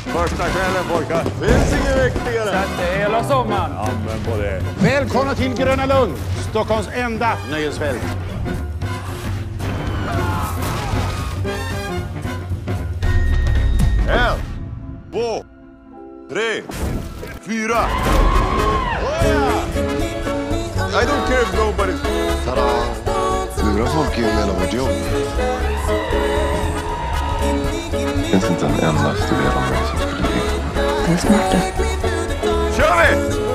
Första kvällen, pojkar. Finns inget viktigare. Sätt hela sommaren. Amen på det. Välkomna till Gröna Lund, Stockholms enda nöjesfält. En, två, tre, fyra. I don't care if nobody's... Tada! Lura folk är ju en del av vårt jobb. Det finns inte en enda del av mig som skulle bli. Det är smart. Kör vi!